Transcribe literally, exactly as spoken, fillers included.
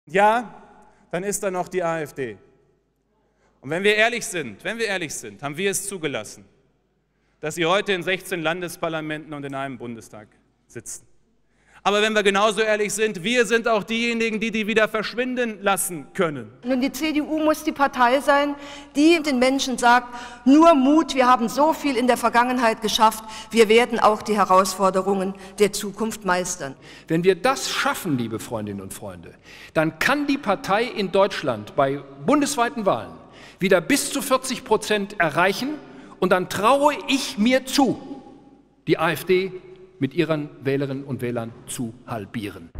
Ja, dann ist da noch die AfD. Und wenn wir ehrlich sind, wenn wir ehrlich sind, haben wir es zugelassen, dass sie heute in sechzehn Landesparlamenten und in einem Bundestag sitzen. Aber wenn wir genauso ehrlich sind, wir sind auch diejenigen, die die wieder verschwinden lassen können. Nun, die C D U muss die Partei sein, die den Menschen sagt, nur Mut, wir haben so viel in der Vergangenheit geschafft, wir werden auch die Herausforderungen der Zukunft meistern. Wenn wir das schaffen, liebe Freundinnen und Freunde, dann kann die Partei in Deutschland bei bundesweiten Wahlen wieder bis zu vierzig Prozent erreichen und dann traue ich mir zu, die AfD mit ihren Wählerinnen und Wählern zu halbieren.